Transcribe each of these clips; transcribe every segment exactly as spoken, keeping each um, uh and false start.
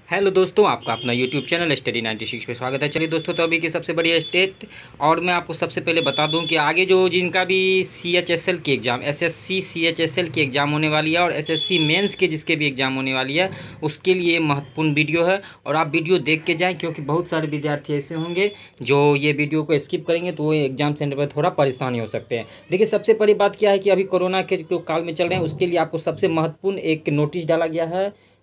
Hello दोस्तों, आपका अपना YouTube channel study ninety six पे स्वागत है। चलिए दोस्तों, तो अभी की सबसे बड़ी स्टेट और मैं आपको सबसे पहले बता दूं कि आगे जो जिनका भी सी एच एस एल की exam S S C C H S L की एग्ज़ाम होने वाली है और एस एस सी मेंस के जिसके भी एग्ज़ाम होने वाली है, उसके लिए महत्वपूर्ण वीडियो है और आप वीडियो देख के जाएँ, क्योंकि बहुत सारे विद्यार्थी ऐसे होंगे जो ये वीडियो को स्किप करेंगे तो वो एग्ज़ाम सेंटर पर थोड़ा परेशानी हो सकते हैं। देखिए, सबसे बड़ी बात क्या है कि अभी कोरोना के जो काल में चल रहे हैं, उसके लिए आपको सबसे महत्वपूर्ण एक नोटिस डाला गया है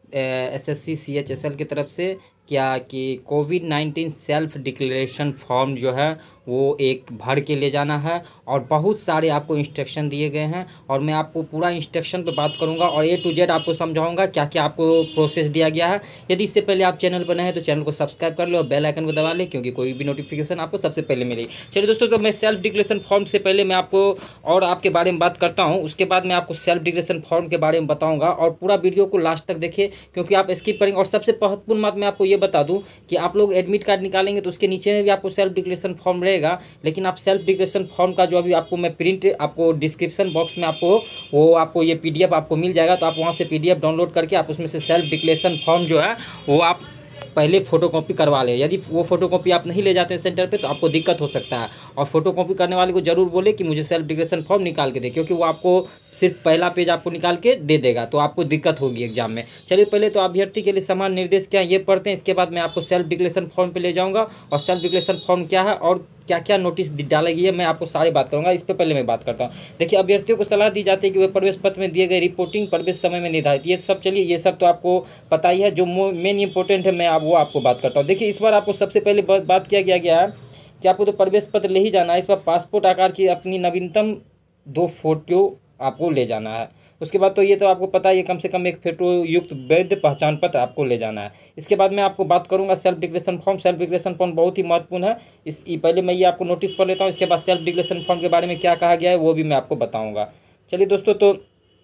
S S C C H S L की तरफ से, क्या कि covid nineteen self declaration form जो है वो एक भर के ले जाना है और बहुत सारे आपको इंस्ट्रक्शन दिए गए हैं और मैं आपको पूरा इंस्ट्रक्शन पे बात करूंगा और ए टू जेड आपको समझाऊंगा क्या क्या आपको प्रोसेस दिया गया है। यदि इससे पहले आप चैनल पर नए हैं तो चैनल को सब्सक्राइब कर लो और बेल आइकन को दबा लें, क्योंकि कोई भी नोटिफिकेशन आपको सबसे पहले मिलेगी। चलिए दोस्तों, तो मैं सेल्फ डिक्लेरेशन फॉर्म से पहले मैं आपको और आपके बारे में बात करता हूँ, उसके बाद मैं आपको सेल्फ डिक्लेरेशन फॉर्म के बारे में बताऊँगा और पूरा वीडियो को लास्ट तक देखिए, क्योंकि आप स्किप करेंगे। और सबसे महत्वपूर्ण बात मैं आपको ये बता दूँ कि आप लोग एडमिट कार्ड निकालेंगे तो उसके नीचे में भी आपको सेल्फ डिक्लेरेशन फॉर्म रहेगा, लेकिन आप सेल्फ डिक्लेरेशन फॉर्म का जो अभी आपको मैं प्रिंट आपको डिस्क्रिप्शन बॉक्स में आपको वो आपको ये पीडीएफ आपको मिल जाएगा, तो आप वहाँ से पीडीएफ डाउनलोड करके आप उसमें से सेल्फ डिक्लेरेशन फॉर्म जो है वो आप पहले फ़ोटोकॉपी करवा लें। यदि वो फ़ोटोकॉपी आप नहीं ले जाते हैं सेंटर पे तो आपको दिक्कत हो सकता है, और फ़ोटोकॉपी करने वाले को ज़रूर बोले कि मुझे सेल्फ डिक्लेरेशन फॉर्म निकाल के दे, क्योंकि वो आपको सिर्फ पहला पेज आपको निकाल के दे देगा, तो आपको दिक्कत होगी एग्जाम में। चलिए, पहले तो अभ्यर्थी के लिए समान निर्देश क्या है ये पढ़ते हैं, इसके बाद मैं आपको सेल्फ डिक्लेरेशन फॉर्म पर ले जाऊँगा और सेल्फ डिक्लेरेशन फॉर्म क्या है और क्या क्या नोटिस डाला गया है मैं आपको सारी बात करूंगा। इस पर पहले मैं बात करता हूं। देखिए, अभ्यर्थियों को सलाह दी जाती है कि वे प्रवेश पत्र में दिए गए रिपोर्टिंग प्रवेश समय में निर्धारित, ये सब चलिए ये सब तो आपको पता ही है। जो मेन इंपॉर्टेंट है मैं आप वो आपको बात करता हूँ। देखिए, इस बार आपको सबसे पहले बात किया गया गया है कि आपको तो प्रवेश पत्र ले ही जाना है। इस बार पासपोर्ट आकार की अपनी नवीनतम दो फोटो आपको ले जाना है। उसके बाद तो ये तो आपको पता है, कम से कम एक फोटो युक्त वैध पहचान पत्र आपको ले जाना है। इसके बाद मैं आपको बात करूंगा self declaration form. Self declaration form बहुत ही महत्वपूर्ण है। इस पहले मैं ये आपको नोटिस पढ़ लेता हूँ, इसके बाद सेल्फ डिक्लेरेशन फॉर्म के बारे में क्या कहा गया है वो भी मैं आपको बताऊँगा। चलिए दोस्तों, तो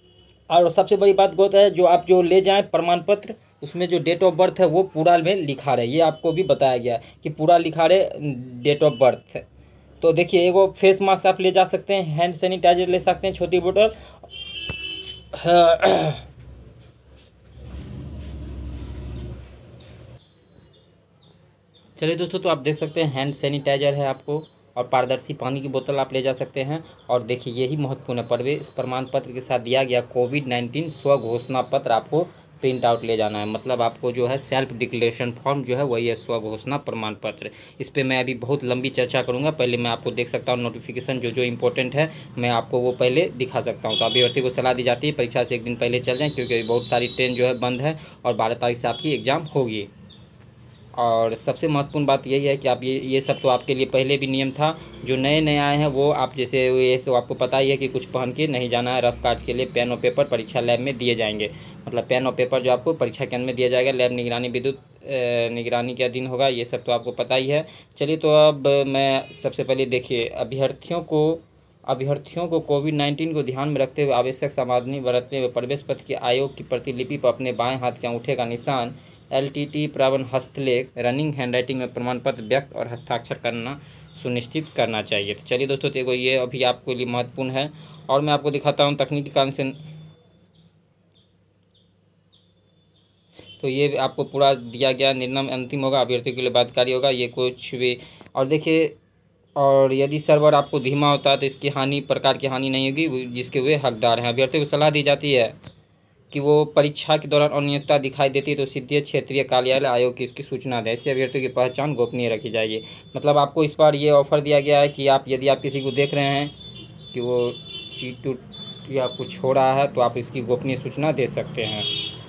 और सबसे बड़ी बात बहुत है, जो आप जो ले जाएँ प्रमाण पत्र, उसमें जो डेट ऑफ बर्थ है वो पूरा में लिखा रहे। ये आपको भी बताया गया है कि पूरा लिखा रहे डेट ऑफ बर्थ। तो देखिए, एगो फेस मास्क आप ले जा सकते हैं, हैंड सैनिटाइजर ले सकते हैं, छोटी बोतल। चलिए दोस्तों, तो आप देख सकते हैं हैंड सैनिटाइजर है आपको, और पारदर्शी पानी की बोतल आप ले जा सकते हैं। और देखिए, यही महत्वपूर्ण है, प्रवेश प्रमाण पत्र के साथ दिया गया कोविड नाइन्टीन स्व घोषणा पत्र आपको प्रिंट आउट ले जाना है। मतलब आपको जो है सेल्फ डिक्लेरेशन फॉर्म जो है वही है स्व घोषणा प्रमाण पत्र। इस पर मैं अभी बहुत लंबी चर्चा करूंगा। पहले मैं आपको देख सकता हूँ नोटिफिकेशन जो जो इंपॉर्टेंट है मैं आपको वो पहले दिखा सकता हूँ। तो अभ्यर्थी को सलाह दी जाती है परीक्षा से एक दिन पहले चल जाएँ, क्योंकि बहुत सारी ट्रेन जो है बंद है और बारह तारीख से आपकी एग्ज़ाम होगी। और सबसे महत्वपूर्ण बात यही है कि आप ये ये सब तो आपके लिए पहले भी नियम था। जो नए नए आए हैं वो आप जैसे ये तो आपको पता ही है कि कुछ पहन के नहीं जाना है। रफ काज के लिए पेन और पेपर परीक्षा लैब में दिए जाएंगे। मतलब पेन और पेपर जो आपको परीक्षा केंद्र में दिया जाएगा, लैब निगरानी विद्युत निगरानी के अधीन होगा, ये सब तो आपको पता ही है। चलिए, तो अब मैं सबसे पहले देखिए, अभ्यर्थियों को अभ्यर्थियों को कोविड नाइन्टीन को ध्यान में रखते हुए आवश्यक सावधानी बरतते हुए प्रवेश पत्र के आयोग की प्रतिलिपि पर अपने बाएं हाथ के अंगूठे का निशान, एल टी टी प्रावण हस्तलेख, रनिंग हैंडराइटिंग में प्रमाण पत्र व्यक्त और हस्ताक्षर करना सुनिश्चित करना चाहिए। तो चलिए दोस्तों, देखो ये अभी आपके लिए महत्वपूर्ण है और मैं आपको दिखाता हूँ तकनीकी कारण से। तो ये आपको पूरा दिया गया, निर्णय अंतिम होगा, अभ्यर्थी के लिए बाध्यकारी होगा, ये कुछ भी। और देखिए, और यदि सर्वर आपको धीमा होता है तो इसकी हानि प्रकार की हानि नहीं होगी जिसके वे हकदार हैं। अभ्यर्थी को सलाह दी जाती है कि वो परीक्षा के दौरान अनियमितता दिखाई देती है तो सीधे क्षेत्रीय कार्यालय आयोग की इसकी सूचना दें। इससे अभ्यर्थियों की पहचान गोपनीय रखी जाएगी। मतलब आपको इस बार ये ऑफर दिया गया है कि आप यदि आप किसी को देख रहे हैं कि वो चीट टूट या कुछ हो रहा है तो आप इसकी गोपनीय सूचना दे सकते हैं।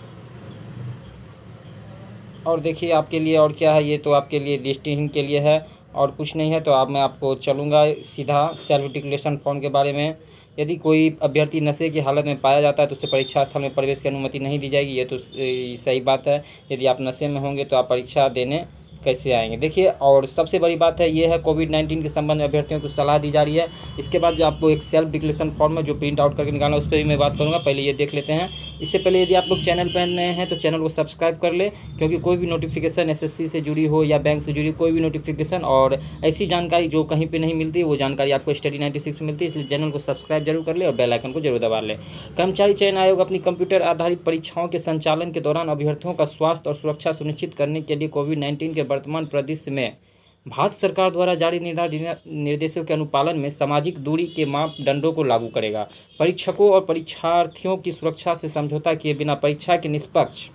और देखिए, आपके लिए और क्या है, ये तो आपके लिए लिस्टिंग के लिए है और कुछ नहीं है। तो अब मैं आपको चलूँगा सीधा सेल्फ डिक्लेरेशन फॉर्म के बारे में। यदि कोई अभ्यर्थी नशे की हालत में पाया जाता है तो उसे परीक्षा स्थल में प्रवेश की अनुमति नहीं दी जाएगी। ये तो सही बात है। यदि आप नशे में होंगे तो आप परीक्षा देने कैसे आएंगे देखिए। और सबसे बड़ी बात है ये है कोविड नाइन्टीन के संबंध में अभ्यर्थियों को सलाह दी जा रही है। इसके बाद जो आपको एक सेल्फ डिक्लेरेशन फॉर्म है जो प्रिंट आउट करके निकालना, उस पर भी मैं बात करूँगा। पहले ये देख लेते हैं। इससे पहले यदि आप लोग चैनल पर नए हैं तो चैनल को सब्सक्राइब कर ले, क्योंकि कोई भी नोटिफिकेशन एसएससी से जुड़ी हो या बैंक से जुड़ी कोई भी नोटिफिकेशन और ऐसी जानकारी जो कहीं पर नहीं मिलती वो जानकारी आपको स्टडी नाइन्टी सिक्स में मिलती है। इसलिए चैनल को सब्सक्राइब जरूर कर ले और बेल आइकन को जरूर दबा ले। कर्मचारी चयन आयोग अपनी कंप्यूटर आधारित परीक्षाओं के संचालन के दौरान अभ्यर्थियों का स्वास्थ्य और सुरक्षा सुनिश्चित करने के लिए कोविड नाइन्टीन के वर्तमान परिदृश्य में भारत सरकार द्वारा जारी निर्देशों के अनुपालन में सामाजिक दूरी के मापदंडों को लागू करेगा। परीक्षकों और परीक्षार्थियों की सुरक्षा से समझौता किए बिना परीक्षा के निष्पक्ष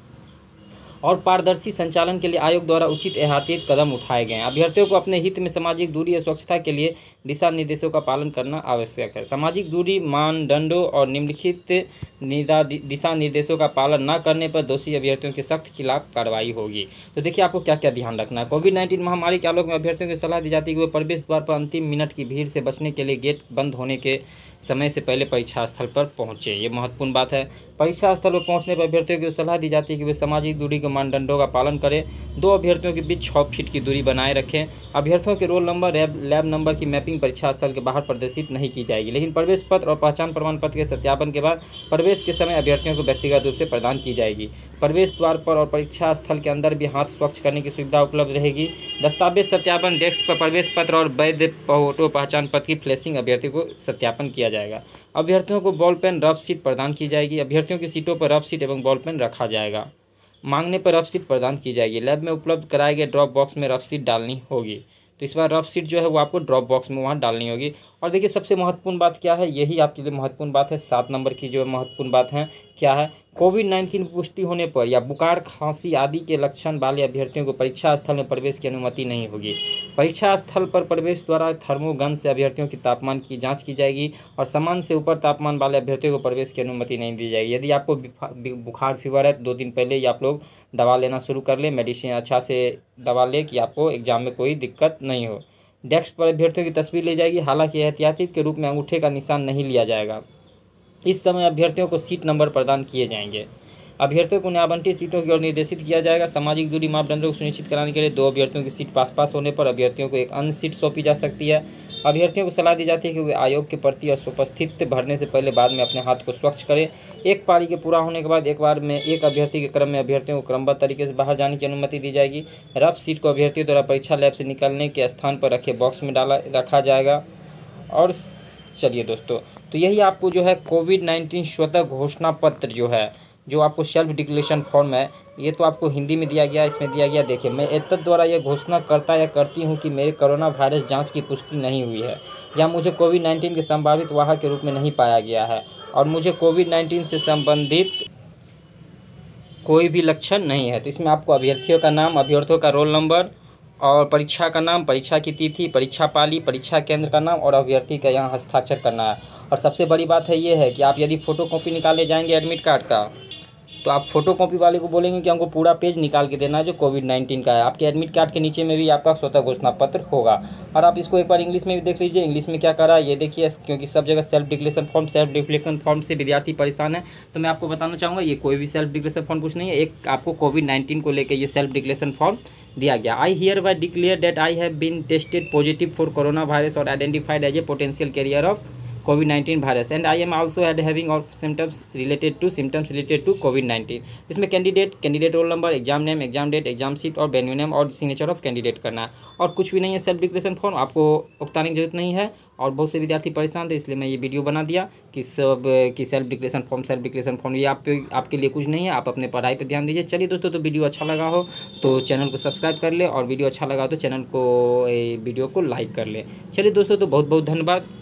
और पारदर्शी संचालन के लिए आयोग द्वारा उचित एहतियाती कदम उठाए गए हैं। अभ्यर्थियों को अपने हित में सामाजिक दूरी और स्वच्छता के लिए दिशा निर्देशों का पालन करना आवश्यक है। सामाजिक दूरी मानदंडों और निम्नलिखित दिशा निर्देशों का पालन न करने पर दोषी अभ्यर्थियों के सख्त खिलाफ कार्रवाई होगी। तो देखिए आपको क्या क्या ध्यान रखना है। कोविड नाइन्टीन महामारी के आलोक में अभ्यर्थियों को सलाह दी जाती है कि वे प्रवेश द्वार पर अंतिम मिनट की भीड़ से बचने के लिए गेट बंद होने के समय से पहले परीक्षा स्थल पर पहुंचे। ये महत्वपूर्ण बात है। परीक्षा स्थल पर पहुंचने पर अभ्यर्थियों को सलाह दी जाती है कि वे सामाजिक दूरी के मानदंडों का पालन करें। दो अभ्यर्थियों के बीच छः फीट की दूरी बनाए रखें। अभ्यर्थियों के रोल नंबर लैब नंबर की मैपिंग परीक्षा स्थल के बाहर प्रदर्शित नहीं की जाएगी, लेकिन प्रवेश पत्र और पहचान प्रमाण पत्र के सत्यापन के बाद प्रवेश के समय अभ्यर्थियों को व्यक्तिगत रूप से प्रदान की जाएगी। प्रवेश द्वार पर और परीक्षा स्थल के अंदर भी हाथ स्वच्छ करने की सुविधा उपलब्ध रहेगी। दस्तावेज सत्यापन डेस्क पर प्रवेश पत्र और वैध फोटो पहचान पत्र की फ्लैशिंग अभ्यर्थी को सत्यापन किया जाएगा। अभ्यर्थियों को बॉल पेन रफ शीट प्रदान की जाएगी। अभ्यर्थियों की सीटों पर रफ शीट एवं बॉल पेन रखा जाएगा। मांगने पर रफ शीट प्रदान की जाएगी। लैब में उपलब्ध कराए गए ड्रॉप बॉक्स में रफ शीट डालनी होगी। तो इस बार रफ शीट जो है वो आपको ड्रॉप बॉक्स में वहाँ डालनी होगी। और देखिए सबसे महत्वपूर्ण बात क्या है, यही आपके लिए महत्वपूर्ण बात है। सात नंबर की जो महत्वपूर्ण बात है क्या है, कोविड नाइन्टीन की पुष्टि होने पर या बुखार खांसी आदि के लक्षण वाले अभ्यर्थियों को परीक्षा स्थल में प्रवेश की अनुमति नहीं होगी। परीक्षा स्थल पर प्रवेश द्वारा थर्मोगन से अभ्यर्थियों की तापमान की जांच की जाएगी और सामान्य से ऊपर तापमान वाले अभ्यर्थियों को प्रवेश की अनुमति नहीं दी जाएगी। यदि आपको बुखार फीवर है तो दो दिन पहले ही आप लोग दवा लेना शुरू कर लें, मेडिसिन अच्छा से दवा लें कि आपको एग्जाम में कोई दिक्कत नहीं हो। डेस्क पर अभ्यर्थियों की तस्वीर ली जाएगी, हालांकि एहतियाती के रूप में अंगूठे का निशान नहीं लिया जाएगा। इस समय अभ्यर्थियों को सीट नंबर प्रदान किए जाएंगे। अभ्यर्थियों को आवंटित सीटों की ओर निर्देशित किया जाएगा। सामाजिक दूरी मापदंडों को सुनिश्चित कराने के लिए दो अभ्यर्थियों की सीट पास पास होने पर अभ्यर्थियों को एक अन्य सीट सौंपी जा सकती है। अभ्यर्थियों को सलाह दी जाती है कि वे आयोग के प्रति अनुपस्थित भरने से पहले बाद में अपने हाथ को स्वच्छ करें। एक पारी के पूरा होने के बाद एक बार में एक अभ्यर्थी के क्रम में अभ्यर्थियों को क्रमबद्ध तरीके से बाहर जाने की अनुमति दी जाएगी। रफ सीट को अभ्यर्थियों द्वारा परीक्षा लैब से निकलने के स्थान पर रखे बॉक्स में डाला रखा जाएगा। और चलिए दोस्तों, तो यही आपको जो है कोविड नाइन्टीन स्वतः घोषणा पत्र जो है, जो आपको सेल्फ डिक्लेरेशन फॉर्म है, ये तो आपको हिंदी में दिया गया, इसमें दिया गया। देखिए, मैं एतद द्वारा यह घोषणा करता या करती हूँ कि मेरे कोरोना वायरस जांच की पुष्टि नहीं हुई है या मुझे कोविड नाइन्टीन के संभावित वाहक के रूप में नहीं पाया गया है और मुझे कोविड नाइन्टीन से संबंधित कोई भी लक्षण नहीं है। तो इसमें आपको अभ्यर्थियों का नाम, अभ्यर्थियों का रोल नंबर और परीक्षा का नाम, परीक्षा की तिथि, परीक्षा पाली, परीक्षा केंद्र का नाम और अभ्यर्थी का यहाँ हस्ताक्षर करना है। और सबसे बड़ी बात है ये है कि आप यदि फ़ोटोकॉपी निकाले जाएंगे एडमिट कार्ड का, तो आप फोटोकॉपी वाले को बोलेंगे कि हमको पूरा पेज निकाल के देना है जो कोविड नाइन्टीन का है। आपके एडमिट कार्ड के नीचे में भी आपका स्वतः घोषणा पत्र होगा। और आप इसको एक बार इंग्लिश में भी देख लीजिए, इंग्लिश में क्या कर रहा है ये देखिए, क्योंकि सब जगह self declaration form self declaration form से विद्यार्थी परेशान है। तो मैं आपको बताना चाहूँगा ये कोई भी सेल्फ डिक्लेरेशन फॉर्म कुछ नहीं है, एक आपको कोविड नाइन्टीन को लेकर ये सेल्फ डिक्लेरेशन फॉर्म दिया गया। I hereby declare that I have been tested positive for corona virus और identified as a potential carrier of COVID nineteen virus and I am also had having of symptoms related to symptoms related to COVID nineteen. इसमें candidate candidate roll number, exam name, exam date, exam seat और venue name और signature of candidate करना है और कुछ भी नहीं है। सेल्फ डिक्लेरेशन फॉर्म आपको उकताने की जरूरत नहीं है और बहुत से विद्यार्थी परेशान थे, इसलिए मैं ये वीडियो बना दिया कि सब कि self declaration form self declaration form ये आप आपके लिए कुछ नहीं है, आप अपने पढ़ाई पर ध्यान दीजिए। चलिए दोस्तों, तो वीडियो अच्छा लगा हो तो चैनल को सब्सक्राइब कर ले और वीडियो अच्छा लगा तो चैनल को वीडियो को लाइक कर ले। चलिए दोस्तों, तो बहुत बहुत धन्यवाद।